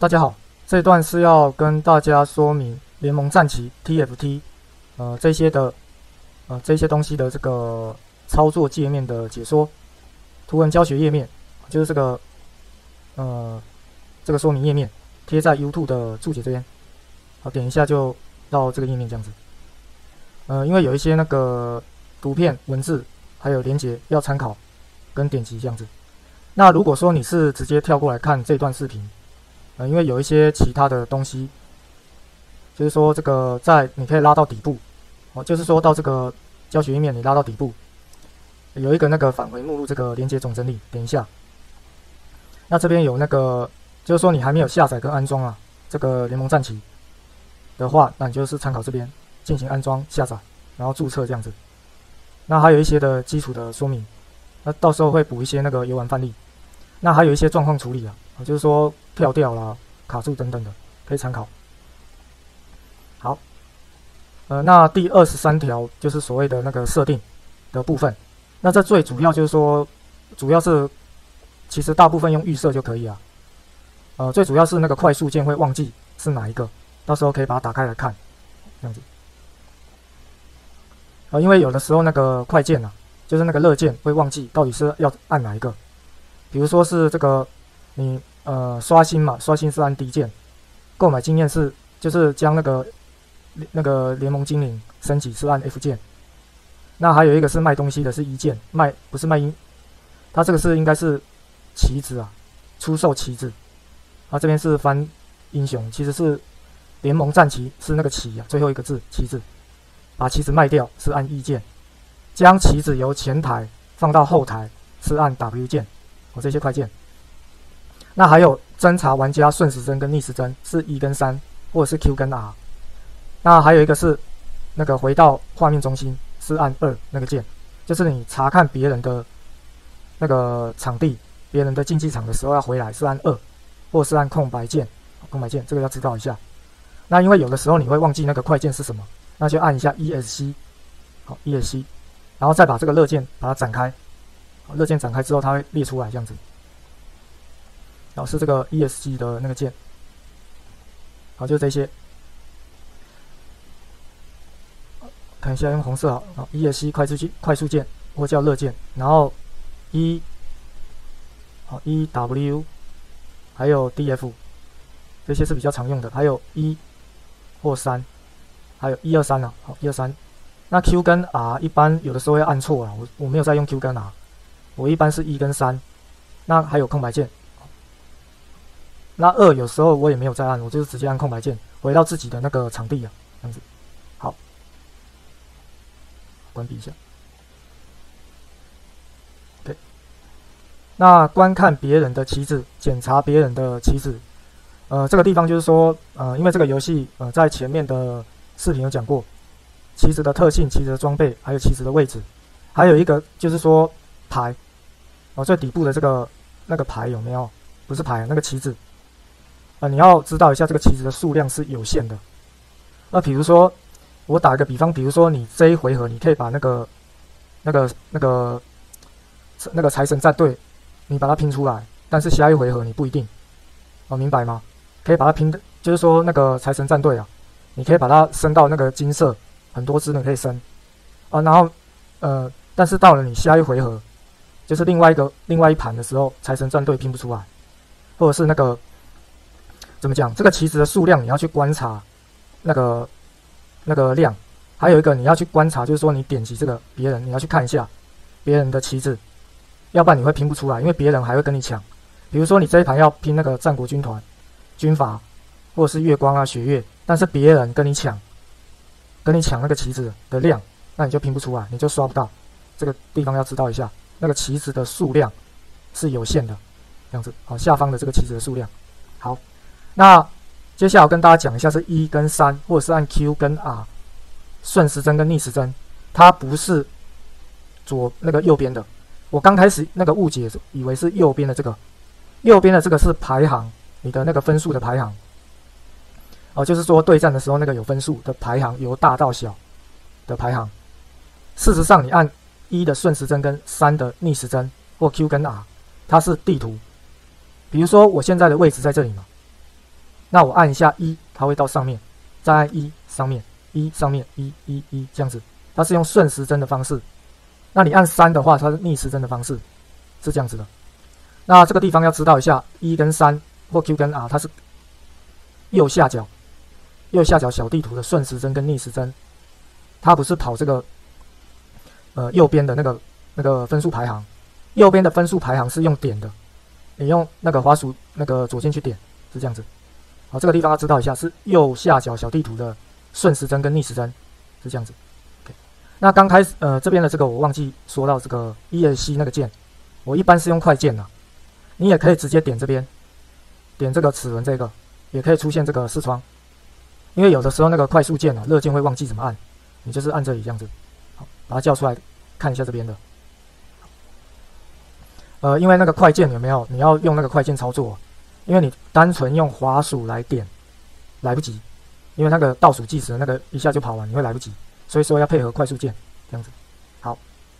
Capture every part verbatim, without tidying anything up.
大家好，这一段是要跟大家说明联盟战旗 T F T， 呃，这些的呃这些东西的这个操作界面的解说，图文教学页面就是这个呃这个说明页面贴在 YouTube 的注解这边，好，点一下就到这个页面这样子。呃，因为有一些那个图片、文字还有连结要参考跟点击这样子。那如果说你是直接跳过来看这段视频，呃，因为有一些其他的东西，就是说这个在你可以拉到底部，哦，就是说到这个教学页面你拉到底部，有一个那个返回目录这个连接总整理，点一下。那这边有那个，就是说你还没有下载跟安装啊这个联盟战旗的话，那你就是参考这边进行安装、下载，然后注册这样子。那还有一些的基础的说明，那到时候会补一些那个游玩范例。那还有一些状况处理啊，就是说跳掉啦、卡住等等的，可以参考。好，呃，那第二十三条就是所谓的那个设定的部分。那这最主要就是说，主要是其实大部分用预设就可以啊。呃，最主要是那个快速键会忘记是哪一个，到时候可以把它打开来看，这样子。呃，因为有的时候那个快键啊，就是那个热键会忘记到底是要按哪一个。比如说是这个，你呃刷新嘛，刷新是按 D 键，购买经验是就是将那个那个联盟精灵升级是按 F 键。那还有一个是卖东西的是一键，卖不是卖英，它这个是应该是旗子啊，出售旗子。啊，这边是翻英雄，其实是联盟战旗是那个旗啊，最后一个字旗子，把旗子卖掉是按 E 键，将旗子由前台放到后台是按 W 键。哦，这些快键。那还有侦查玩家顺时针跟逆时针是一跟三，或者是 Q 跟 R。那还有一个是那个回到画面中心是按二那个键，就是你查看别人的那个场地、别人的竞技场的时候要回来是按二，或是按空白键。空白键这个要知道一下。那因为有的时候你会忘记那个快键是什么，那就按一下 E S C， 好 E S C， 然后再把这个热键把它展开。热键展开之后，它会列出来这样子。然后是这个 E S C 的那个键，好，就是这些。看一下用红色好，好 E S C 快速键、快速键或叫热键，然后 E 好 E W 还有 D F 这些是比较常用的，还有一或三，还有一二三啊，好一二三。那 Q 跟 R 一般有的时候会按错啊，我我没有在用 Q 跟 R。我一般是一跟三，那还有空白键。那二有时候我也没有再按，我就是直接按空白键，回到自己的那个场地啊，这样子。好，关闭一下。OK， 那观看别人的旗子，检查别人的旗子，呃，这个地方就是说，呃，因为这个游戏，呃，在前面的视频有讲过，旗子的特性、旗子的装备，还有旗子的位置，还有一个就是说。牌，哦，最底部的这个那个牌有没有？不是牌，那个旗子，啊、呃，你要知道一下这个旗子的数量是有限的。那比如说，我打一个比方，比如说你这一回合你可以把那个那个那个那个财神战队，你把它拼出来，但是下一回合你不一定，哦，明白吗？可以把它拼的，就是说那个财神战队啊，你可以把它升到那个金色，很多只呢可以升，啊，然后呃，但是到了你下一回合。就是另外一个另外一盘的时候，财神战队拼不出来，或者是那个怎么讲？这个旗子的数量你要去观察，那个那个量，还有一个你要去观察，就是说你点击这个别人，你要去看一下别人的旗子，要不然你会拼不出来，因为别人还会跟你抢。比如说你这一盘要拼那个战国军团、军阀，或者是月光啊、血月，但是别人跟你抢，跟你抢那个旗子的量，那你就拼不出来，你就刷不到。这个地方要知道一下。那个旗子的数量是有限的，这样子。好，下方的这个旗子的数量。好，那接下来我跟大家讲一下是一跟三，或者是按 Q 跟 R， 顺时针跟逆时针，它不是左那个右边的。我刚开始那个误解，以为是右边的这个，右边的这个是排行，你的那个分数的排行。哦，就是说对战的时候那个有分数的排行，由大到小的排行。事实上，你按一的顺时针跟三的逆时针或 Q 跟 R， 它是地图。比如说我现在的位置在这里嘛， 那我按一下一，它会到上面，再按一上面，一上面，一一一这样子，它是用顺时针的方式。那你按三的话，它是逆时针的方式，是这样子的。那这个地方要知道一下，一跟三或 Q 跟 R， 它是右下角，右下角小地图的顺时针跟逆时针，它不是跑这个呃右边的那个那个分数排行，右边的分数排行是用点的，你用那个滑鼠那个左键去点，是这样子。好，这个地方要知道一下，是右下角小地图的顺时针跟逆时针，是这样子。OK， 那刚开始呃这边的这个我忘记说到这个 E S C 那个键，我一般是用快键的，你也可以直接点这边，点这个齿轮这个，也可以出现这个视窗。因为有的时候那个快速键啊，热键会忘记怎么按，你就是按这里这样子，好，把它叫出来看一下这边的。呃，因为那个快键有没有，你要用那个快键操作，因为你单纯用滑鼠来点来不及，因为那个倒数计时那个一下就跑完，你会来不及，所以说要配合快速键这样子。好，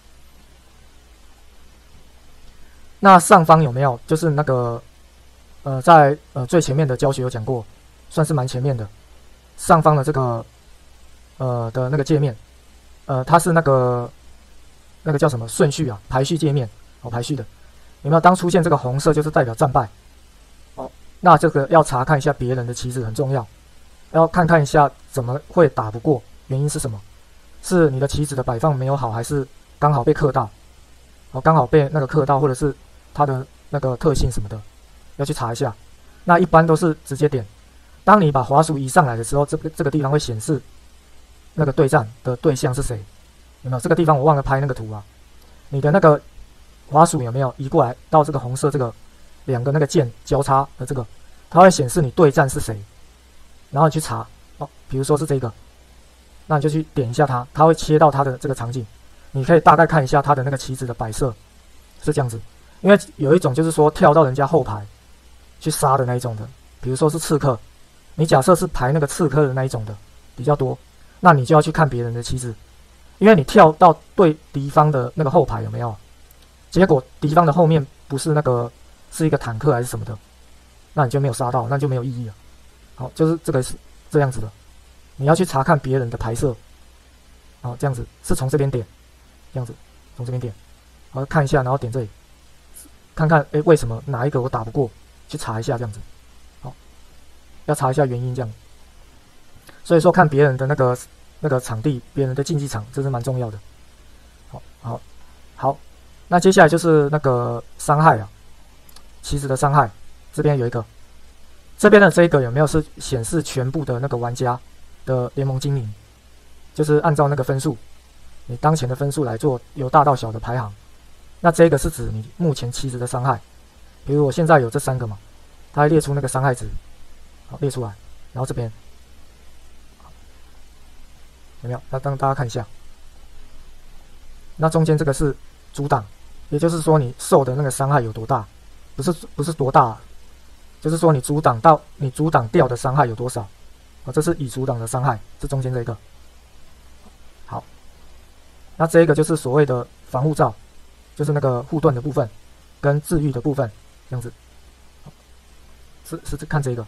那上方有没有就是那个呃在呃最前面的教学有讲过，算是蛮前面的。上方的这个呃的那个界面，呃，它是那个那个叫什么顺序啊？排序界面哦，排序的有没有？当出现这个红色，就是代表战败哦。那这个要查看一下别人的棋子很重要，要看看一下怎么会打不过，原因是什么？是你的棋子的摆放没有好，还是刚好被克到？哦，刚好被那个克到，或者是它的那个特性什么的，要去查一下。那一般都是直接点。当你把滑鼠移上来的时候，这个这个地方会显示那个对战的对象是谁，有没有？这个地方我忘了拍那个图啊。你的那个滑鼠有没有移过来到这个红色这个两个那个键交叉的这个，它会显示你对战是谁，然后你去查哦，比如说是这个，那你就去点一下它，它会切到它的这个场景，你可以大概看一下它的那个棋子的摆设是这样子。因为有一种就是说跳到人家后排去杀的那一种的，比如说是刺客。你假设是排那个刺客的那一种的比较多，那你就要去看别人的棋子，因为你跳到对敌方的那个后排有没有？结果敌方的后面不是那个是一个坦克还是什么的，那你就没有杀到，那就没有意义了。好，就是这个是这样子的，你要去查看别人的排设，好，这样子是从这边点，这样子从这边点，好看一下，然后点这里，看看哎为什么哪一个我打不过，去查一下这样子。要查一下原因，这样。所以说看别人的那个那个场地，别人的竞技场，这是蛮重要的。好，好，好，那接下来就是那个伤害啊，棋子的伤害，这边有一个，这边的这个有没有是显示全部的那个玩家的联盟精灵，就是按照那个分数，你当前的分数来做由大到小的排行。那这个是指你目前棋子的伤害，比如我现在有这三个嘛，它会列出那个伤害值。好，列出来，然后这边有没有？那让大家看一下。那中间这个是阻挡，也就是说你受的那个伤害有多大，不是不是多大，就是说你阻挡到你阻挡掉的伤害有多少。啊，这是已阻挡的伤害，是中间这个。好，那这个就是所谓的防护罩，就是那个护盾的部分跟治愈的部分，这样子。是是看这个。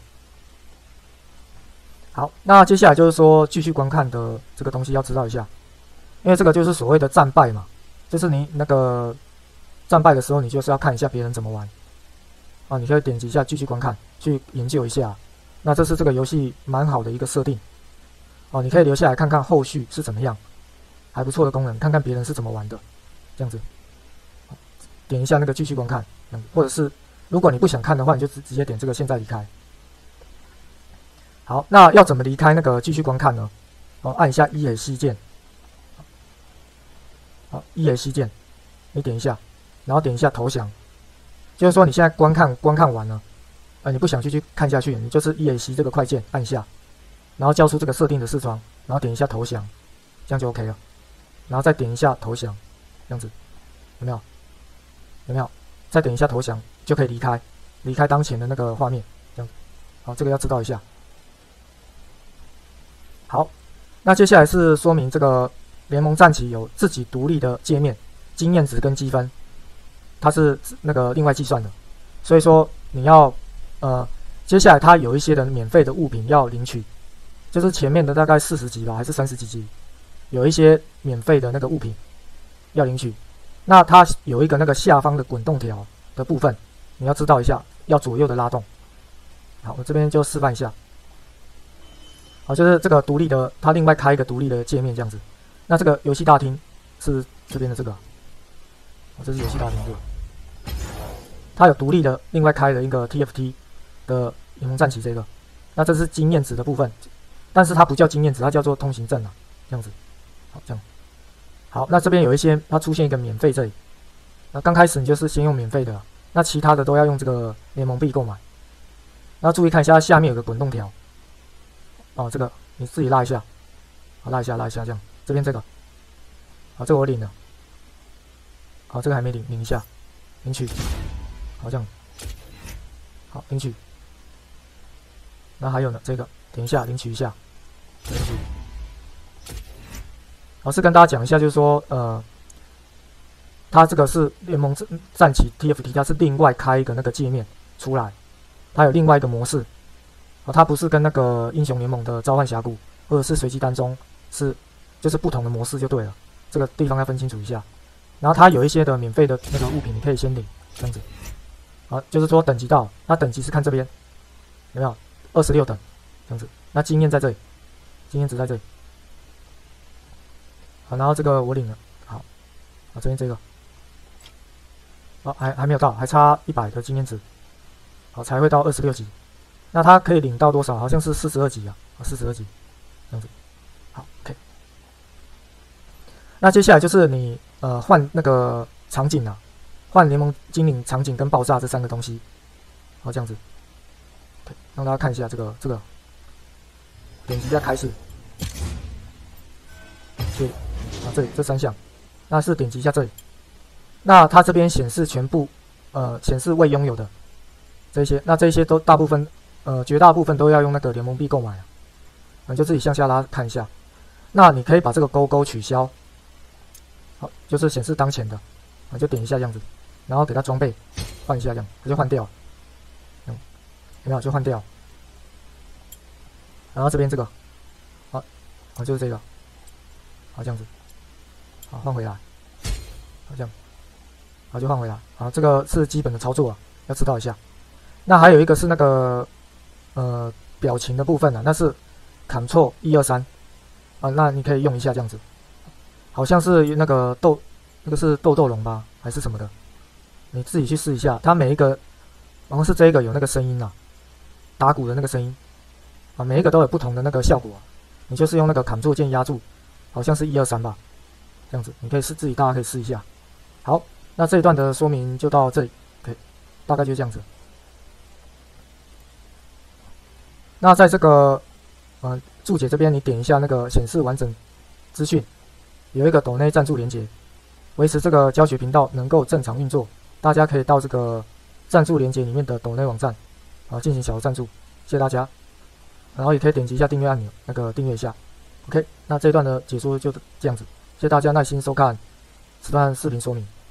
好，那接下来就是说继续观看的这个东西要知道一下，因为这个就是所谓的战败嘛，就是你那个战败的时候，你就是要看一下别人怎么玩啊，你可以点击一下继续观看，去研究一下。那这是这个游戏蛮好的一个设定哦，你可以留下来看看后续是怎么样，还不错的功能，看看别人是怎么玩的，这样子。点一下那个继续观看，或者是如果你不想看的话，你就直直接点这个现在离开。好，那要怎么离开那个继续观看呢？哦，按一下 E S C 键，好 ，E S C 键，你点一下，然后点一下投降，就是说你现在观看观看完了，呃，你不想继续看下去，你就是 E S C 这个快键按一下，然后叫出这个设定的视窗，然后点一下投降，这样就 OK 了，然后再点一下投降，这样子，有没有？有没有？再点一下投降就可以离开，离开当前的那个画面，这样子。好，这个要知道一下。好，那接下来是说明这个联盟战棋有自己独立的界面，经验值跟积分，它是那个另外计算的。所以说你要呃接下来它有一些的免费的物品要领取，就是前面的大概四十集吧，还是三十几集，有一些免费的那个物品要领取。那它有一个那个下方的滚动条的部分，你要知道一下，要左右的拉动。好，我这边就示范一下。好，就是这个独立的，它另外开一个独立的界面这样子。那这个游戏大厅是这边的这个，哦，这是游戏大厅这个，它有独立的另外开的一个 T F T 的联盟战旗这个。那这是经验值的部分，但是它不叫经验值，它叫做通行证啊，这样子。好，这样。好，那这边有一些，它出现一个免费这里。那刚开始你就是先用免费的，那其他的都要用这个联盟币购买。那注意看一下，下面有个滚动条。哦，这个你自己拉一下，好，拉一下，拉一下，这样。这边这个，好，这个我领了。好，这个还没领，领一下，领取。好，这样。好，领取。那还有呢，这个点一下，领取一下，领取。老师跟大家讲一下，就是说，呃，它这个是联盟战旗 T F T， 它是另外开一个那个界面出来，它有另外一个模式，啊，它不是跟那个英雄联盟的召唤峡谷或者是随机单中是就是不同的模式就对了，这个地方要分清楚一下。然后它有一些的免费的那个物品，你可以先领，这样子，啊，就是说等级到，那等级是看这边有没有二十六等，这样子，那经验在这里，经验值在这里。好，然后这个我领了，好，啊这边这个，哦还还没有到，还差一百的经验值，好才会到二十六级。那它可以领到多少？好像是四十二级啊，啊四十二级，这样子，好 ，OK。那接下来就是你呃换那个场景啊，换联盟精灵场景跟爆炸这三个东西，好这样子，对，让大家看一下这个这个，点击一下开始，对。啊，这里这三项，那是点击一下这里，那它这边显示全部，呃，显示未拥有的这些，那这些都大部分，呃，绝大部分都要用那个联盟币购买啊，你就自己向下拉看一下，那你可以把这个勾勾取消，好，就是显示当前的，啊，就点一下这样子，然后给它装备换一下这样，它就换掉了，嗯，有没有就换掉，然后这边这个，好，啊，就是这个，好这样子。好，换回来，好这样，好就换回来。好，这个是基本的操作啊，要知道一下。那还有一个是那个呃表情的部分啊，那是 Ctrl 一二三啊，那你可以用一下这样子。好像是那个豆，那个是豆豆龙吧，还是什么的？你自己去试一下。它每一个，然后是这个有那个声音啊，打鼓的那个声音啊，每一个都有不同的那个效果啊。你就是用那个 Ctrl 键压住，好像是一二三吧。这样子，你可以试自己，大家可以试一下。好，那这一段的说明就到这里，可以，大概就这样子。那在这个呃注解这边，你点一下那个显示完整资讯，有一个抖内赞助连结，维持这个教学频道能够正常运作，大家可以到这个赞助连结里面的抖内网站啊进行小额赞助，谢谢大家。然后也可以点击一下订阅按钮，那个订阅一下。OK， 那这一段的解说就这样子。谢谢大家耐心收看这段视频说明。